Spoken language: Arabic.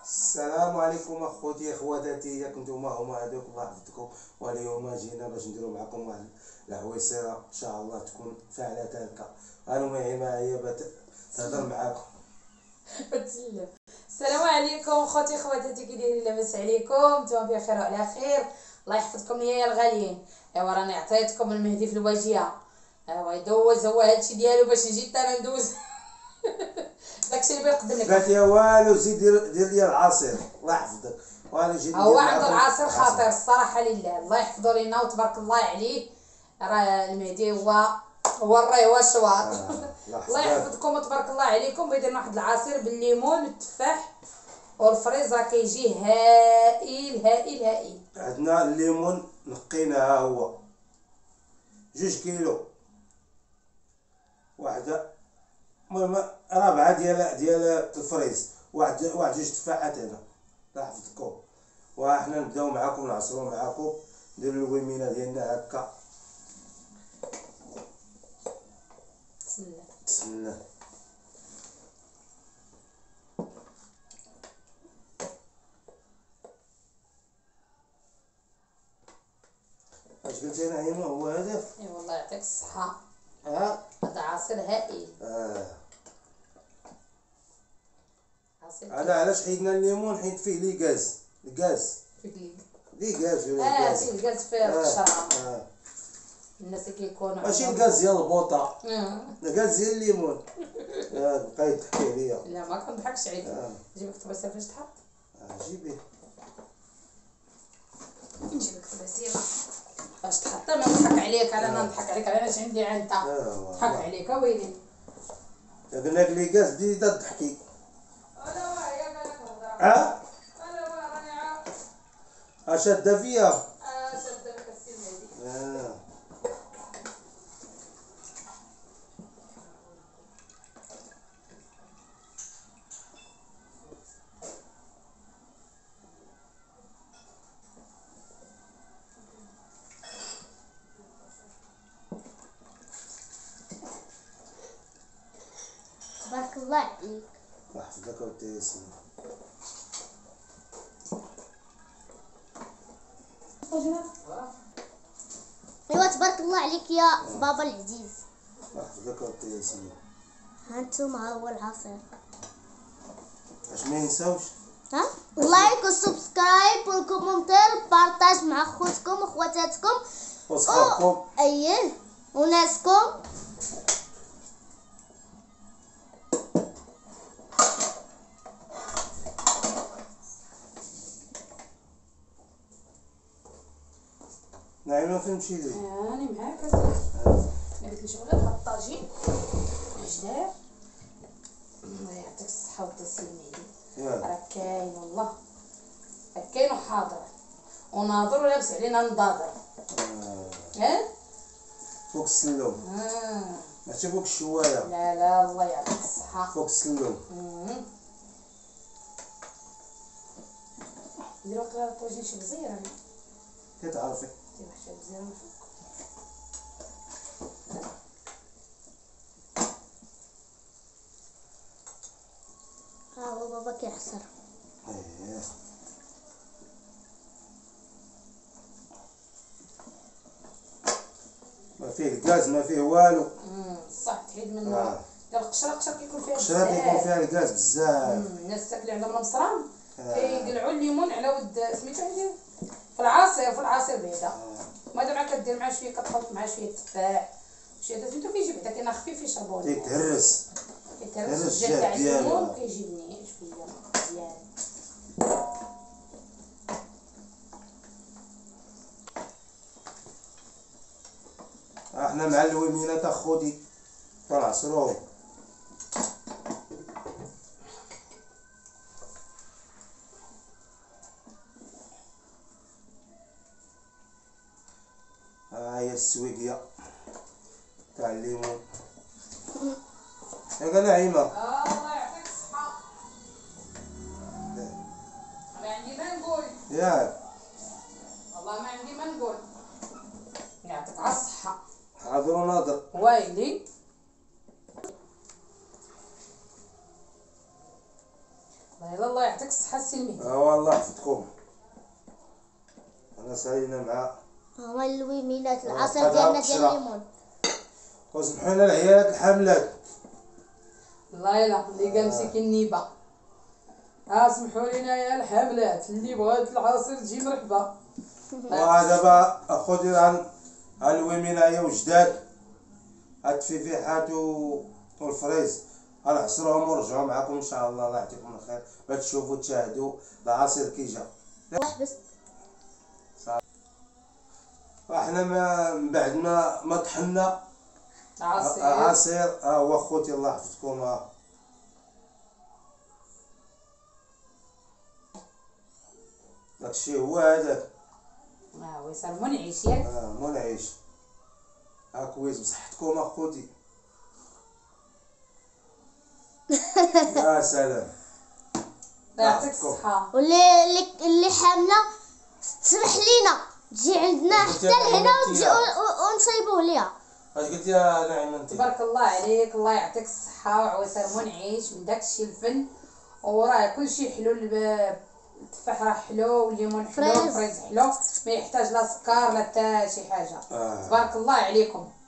السلام عليكم اخوتي اخواتاتي، ياك نتوما هما هذوك الله يحفظكم. واليوم جينا باش نديرو معكم واحد العويصيره ان شاء الله تكون فاعله هكا. انا معايا باش تهضر معاكم. بتسلم. السلام عليكم اخوتي اخواتاتي، كي دايرين؟ لاباس عليكم؟ نتوما بخير وعلى خير، الله يحفظكم يا الغاليين. ايوا راني عطيتكم المهدي في الواجهه، ايوا يدوز هو هادشي ديالو باش نجي حتى انا ندوز. داكشي اللي بيقدم لك. قالت يا والو زيد دير لي العصير الله يحفظك. وانا جيت هو عنده العصير خطير الصراحه لله، الله يحفظه لينا وتبارك الله عليه. راه المهدي هو الري هو الشواط. الله يحفظكم وتبارك الله عليكم. بيدير واحد العصير بالليمون والتفاح والفريز، راه كيجي هائل هائل هائل. عندنا الليمون نقيناه هو 2 كيلو، واحده المهم 4 ديال الفريز، واحد 2 تفاحات هنا الله يحفظكم. وحنا نبداو معاكم نعصرو معاكم، نديرو الويمينه ديالنا هكا. بسم الله. اش قلتي نعيمه؟ هو هذا؟ اي والله يعطيك الصحه. هذا عصير هائل. هذا علاش حيدنا الليمون؟ حيت فيه لي غاز لي غاز ولا فيه الغاز في القشره. الناس اللي كيكونوا ماشي الغاز ديال البوطه، الغاز ديال الليمون. بقيت تحكي عليا. لا ما كنضحكش عليك. جيبك الطباسيره فاش تحط. جيبيه. نجيبك الطباسيره فاش تحط. ما نضحك عليك، انا نضحك عليك علاش عندي انت نضحك عليك ويلي. قلنا لك لي غاز بديتي تضحكي. انا واه يا بالك نهضر. انا واه راني عا شاده فيا. شاده لك السي المهدي. تبارك الله عليك. الله يحفظك اودي ياسين. ايوا تبارك الله عليك يا بابا العزيز. الله يحفظك اودي ياسين. هانتوما ها هو العصير. اش ما ينساوش لايك وسبسكرايب والكومنتير، بارطاج مع خوتكم وخواتاتكم وصحابكم. اييه وناسكم. نعيمه فين مشيتي؟ راني معاك اصاحبي. قالت لي شغله بحال الطاجين جدار. الله يعطيك الصحه والتسليم عليك. راه كاين والله، راه كاين وحاضر وناظر ولابس علينا نضاضر. فوق السلوم. ماشي فوق الشوايه. لا لا الله يعطيك الصحه. فوق السلوم. نديرو قرار الطاجين شي بزير انا كتعرفي. دير واحد شي بزير من فوق. ها هو بابا كيعصر. ايه ما فيه الغاز ما فيه والو. صح تحيد منه. ديال القشره كيكون فيها القشره كيكون فيها الغاز بزاف. الناس اللي عندهم المصران كيقلعوا الليمون على ود سميتو عندي في العصير بعدا. ما دام كدير معاه شويه، كتحط معاه شويه تفاح شويه سميتو، كيجي بعدا كاين خفيف يشربوه. كيتهرس الجهه تاع الليمون كيجي بنين شويه مزيان. احنا مع الويمينات اخوتي كنعصروهم. ها هي السويقيه تاع الليمون. ياك نعيمه؟ الله يعطيك الصحه. انا عندي ما نقول. ياك والله ما عندي ما نقول. يعطيك على الصحه. حاضر وناظر. ويلي الله يعطيك الصحه السي المهدي. والله يحفظكم. انا سالينا مع هما اللويمينات العصير قد ديالنا عرفت ديال شرا. الليمون. وسمحوا لنا العيالات الحاملات. الله يلا اللي قال مسكين النيبه. سمحوا لينا يا الحاملات اللي بغات العصير تجي مرحبا. ودابا اخوتي عن الويمينة هي وجداد هاد التفيفيحات والفريز غنعصروهم ونرجعو معاكم ان شاء الله. الله يعطيكم الخير باش تشوفوا تشاهدوا العصير كي جا. حبس. احنا من بعد ما طحنا عصير هو اخوتي الله يحفظكم. داكشي هو هذاك. ويصير منعش ياك. منعش. كويس بصحتكم اخوتي. يا سلام. يعطيك الصحه. واللي حامله تسمح لينا تجي عندنا حتى لهنا ونصيبوه ليها. اش قلت يا نعيمه انت؟ تبارك الله عليك، الله يعطيك الصحه وعويصر منعش من داكشي الفن. وراه كلشي حلو. التفاح راه حلو والليمون حلو والفريز حلو، ما يحتاج لا سكر لا حتى شي حاجه. تبارك الله عليكم.